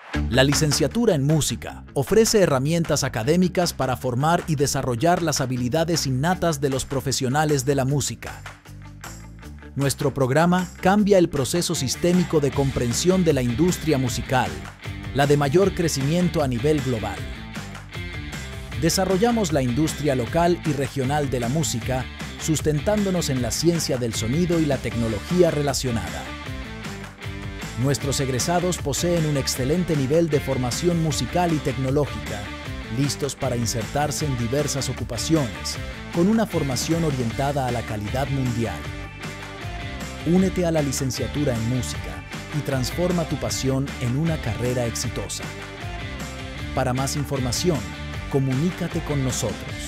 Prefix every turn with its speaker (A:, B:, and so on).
A: La licenciatura en música ofrece herramientas académicas para formar y desarrollar las habilidades innatas de los profesionales de la música. Nuestro programa cambia el proceso sistémico de comprensión de la industria musical, la de mayor crecimiento a nivel global. Desarrollamos la industria local y regional de la música, sustentándonos en la ciencia del sonido y la tecnología relacionada. Nuestros egresados poseen un excelente nivel de formación musical y tecnológica, listos para insertarse en diversas ocupaciones, con una formación orientada a la calidad mundial. Únete a la licenciatura en música y transforma tu pasión en una carrera exitosa. Para más información, comunícate con nosotros.